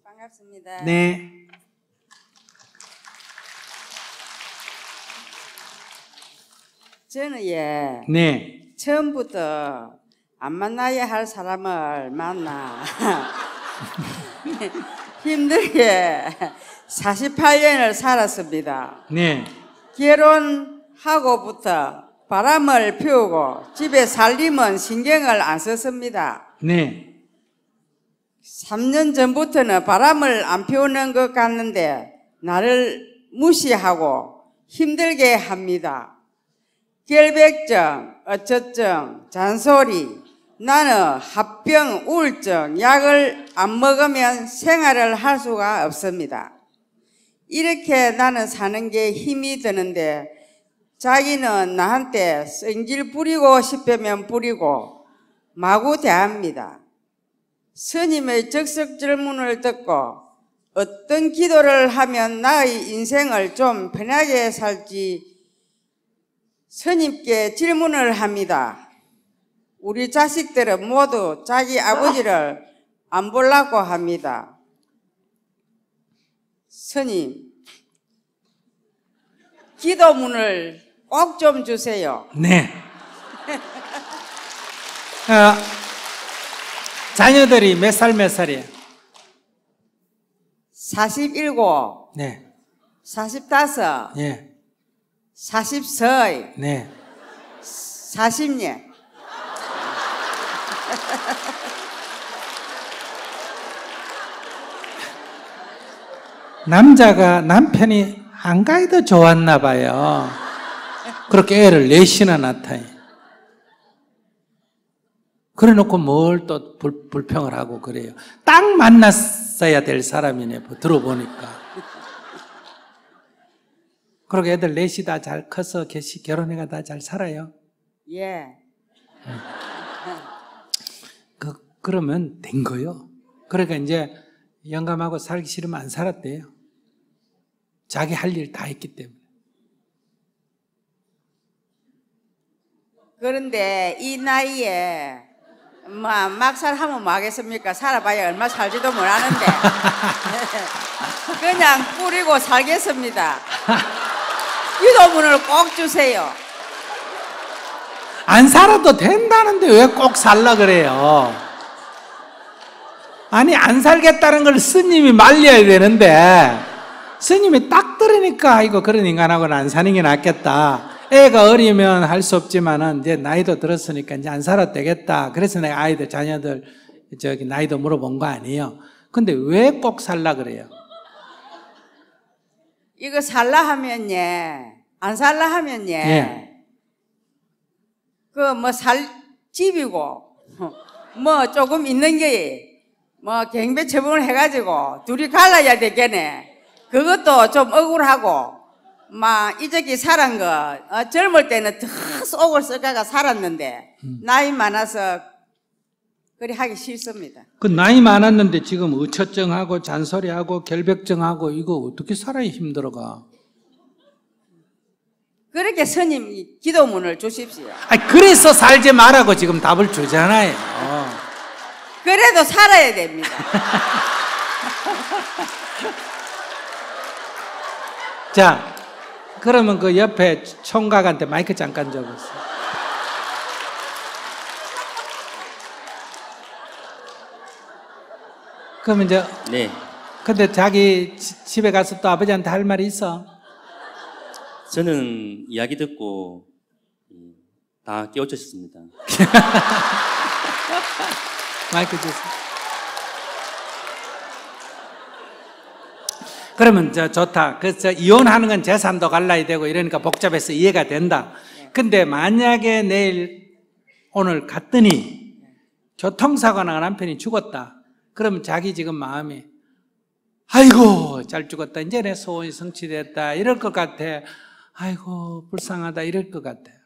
반갑습니다. 네. 저는 네. 처음부터 안 만나야 할 사람을 만나 힘들게 48년을 살았습니다. 네. 결혼하고부터 바람을 피우고 집에 살림은 신경을 안 썼습니다. 네. 3년 전부터는 바람을 안 피우는 것 같는데 나를 무시하고 힘들게 합니다. 결백증, 어처증, 잔소리, 나는 합병, 우울증, 약을 안 먹으면 생활을 할 수가 없습니다. 이렇게 나는 사는 게 힘이 드는데 자기는 나한테 성질 부리고 싶으면 부리고 마구 대합니다. 스님의 적석 질문을 듣고 어떤 기도를 하면 나의 인생을 좀 편하게 살지 스님께 질문을 합니다. 우리 자식들은 모두 자기 아버지를 안 보려고 합니다. 스님, 기도문을 꼭 좀 주세요. 네. 자녀들이 몇 살이에요? 47, 네. 45, 예. 40세, 네. 40년. 남자가 남편이 한가히 더 좋았나 봐요. 그렇게 애를 넷이나 낳다니. 그래 놓고 뭘 또 불평을 하고 그래요. 딱 만났어야 될 사람이네, 들어보니까. 그리고 애들 넷이 다 잘 커서 결혼해가 다 잘 살아요. 예. 그러면 된 거요. 그러니까 이제 영감하고 살기 싫으면 안 살았대요. 자기 할 일 다 했기 때문에. 그런데 이 나이에 막살 하면 뭐 하겠습니까? 살아봐야 얼마 살지도 못하는데 그냥 뿌리고 살겠습니다. 기도문을 꼭 주세요. 안 살아도 된다는데 왜 꼭 살라 그래요? 아니, 안 살겠다는 걸 스님이 말려야 되는데 스님이 딱 들으니까 이거 그런 인간하고는 안 사는 게 낫겠다. 애가 어리면 할 수 없지만은 이제 나이도 들었으니까 이제 안 살아도 되겠다. 그래서 내가 아이들, 자녀들 나이도 물어본 거 아니에요. 근데 왜 꼭 살라 그래요? 이거 살라 하면 안 살라 하면 그 뭐 살 집이고 뭐 조금 있는 게 뭐 경비 처분을 해가지고 둘이 갈라야 되겠네. 그것도 좀 억울하고 막 이저기 살은 거 젊을 때는 더 속을 썩어가 살았는데 나이 많아서 그리 하기 싫습니다. 그 나이 많았는데 지금 의처증하고 잔소리하고 결백증하고 이거 어떻게 살아야 힘들어가? 그렇게 스님 기도문을 주십시오. 아니, 그래서 살지 말라고 지금 답을 주잖아요. 그래도 살아야 됩니다. 자, 그러면 그 옆에 총각한테 마이크 잠깐 줘보세요. 그러면 이제 네. 근데 자기 집에 가서 또 아버지한테 할 말이 있어? 저는 이야기 듣고 다 깨우쳤습니다. 마이크 주세요. 그러면 좋다. 그래서 이혼하는 건 재산도 갈라야 되고 이러니까 복잡해서 이해가 된다. 근데 만약에 오늘 갔더니 교통사고 나가 남편이 죽었다. 그러면 자기 지금 마음이 아이고 잘 죽었다. 이제 내 소원이 성취됐다. 이럴 것 같아. 아이고 불쌍하다. 이럴 것 같아요.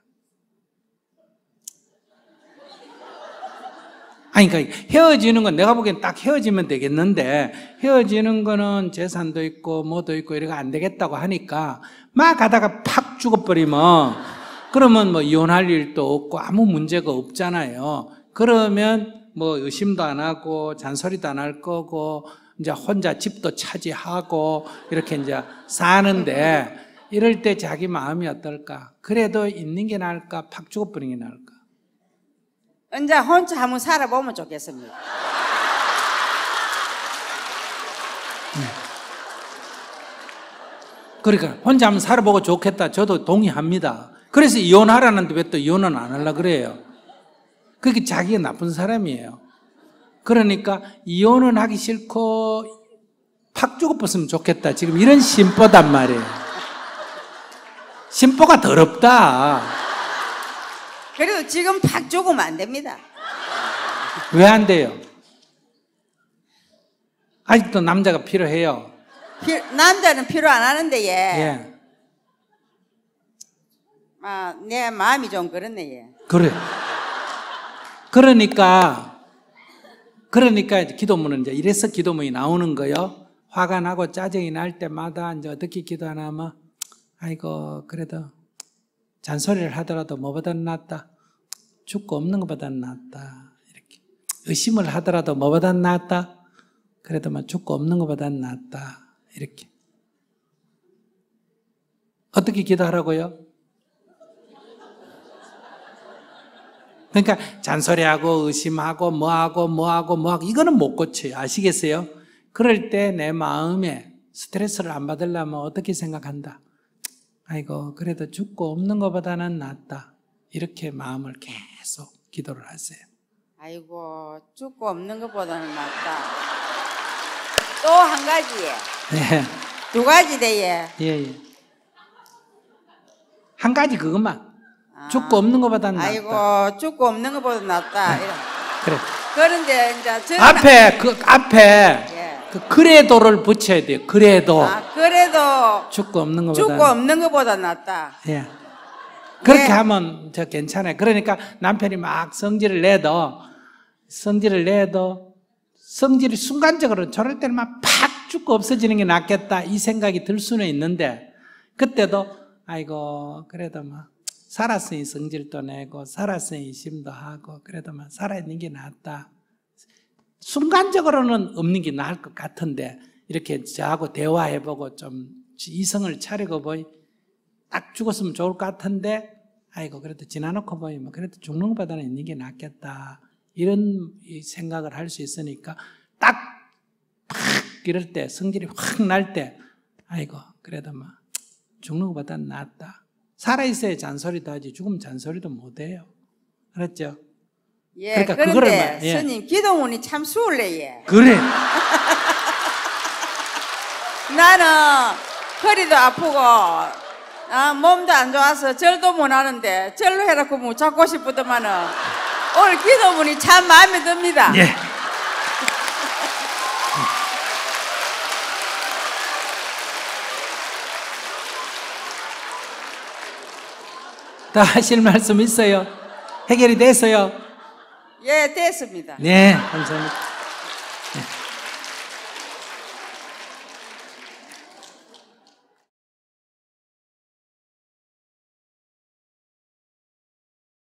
아니, 그러니까 헤어지는 건 내가 보기엔 딱 헤어지면 되겠는데 헤어지는 거는 재산도 있고 뭐도 있고 이래가 안 되겠다고 하니까 막 가다가 팍 죽어버리면 그러면 뭐 이혼할 일도 없고 아무 문제가 없잖아요. 그러면 뭐 의심도 안 하고 잔소리도 안 할 거고 이제 혼자 집도 차지하고 이렇게 이제 사는데 이럴 때 자기 마음이 어떨까? 그래도 있는 게 나을까? 팍 죽어버리는 게 나을까? 이제 혼자 한번 살아보면 좋겠습니다. 그러니까 혼자 한번 살아보고 좋겠다. 저도 동의합니다. 그래서 이혼하라는데 왜 또 이혼은 안 하려고 그래요? 그게 자기가 나쁜 사람이에요. 그러니까 이혼은 하기 싫고 팍 죽어버렸으면 좋겠다. 지금 이런 심보단 말이에요. 심보가 더럽다. 그래도 지금 팍 죽으면 안 됩니다. 왜 안 돼요? 아직도 남자가 필요해요. 남자는 필요 안 하는데 예. 예. 아, 내 마음이 좀 그렇네 예. 그래. 그러니까 기도문은 이제 이래서 기도문이 나오는 거요. 화가 나고 짜증이 날 때마다 이제 어떻게 기도하냐면, 아이고 그래도 잔소리를 하더라도 뭐보다 낫다. 죽고 없는 것보다 낫다. 이렇게 의심을 하더라도 뭐보다 낫다. 그래도 막 죽고 없는 것보다 낫다. 이렇게 어떻게 기도하라고요? 그러니까 잔소리하고 의심하고 뭐하고 이거는 못 고쳐요. 아시겠어요? 그럴 때 내 마음에 스트레스를 안 받으려면 어떻게 생각한다? 아이고 그래도 죽고 없는 것보다는 낫다. 이렇게 마음을 계속 기도를 하세요. 아이고 죽고 없는 것보다는 낫다. 또 한 가지 네. 두 가지 돼 예. 예. 한 가지 그것만. 죽고 없는 것보다는 낫다. 아이고 죽고 없는 것보다 낫다. 이런. 그래. 그런데 이제 저는 앞에 예. 그 그래도를 붙여야 돼요. 그래도. 그래도 죽고 없는 것보다. 죽고 없는 것보다 낫다. 예. 그렇게 예. 하면 저 괜찮아요. 그러니까 남편이 막 성질을 내도 성질이 순간적으로 저럴 때는 막 팍 죽고 없어지는 게 낫겠다 이 생각이 들 수는 있는데 그때도 아이고 그래도 막 살았으니 성질도 내고 살았으니 심도 하고 그래도 막 살아있는 게 낫다. 순간적으로는 없는 게 나을 것 같은데 이렇게 저하고 대화해보고 좀 이성을 차리고 보이 딱 죽었으면 좋을 것 같은데 아이고 그래도 지나놓고 보이면 그래도 죽는 것보다는 있는 게 낫겠다. 이런 생각을 할 수 있으니까 딱 팍 이럴 때 성질이 확 날 때 아이고 그래도 막 죽는 것보다는 낫다. 살아있어야 잔소리도 하지 죽으면 잔소리도 못해요. 알았죠? 예. 그러니까 그런데 그거를 예. 스님 기도문이 참 수월해 예. 그래. 나는 허리도 아프고 몸도 안 좋아서 절도 못 하는데 절로 해놓고 못 찾고 싶더만은 오늘 기도문이 참 마음에 듭니다. 예. 더 하실 말씀 있어요? 해결이 됐어요? 예, 됐습니다. 네, 감사합니다.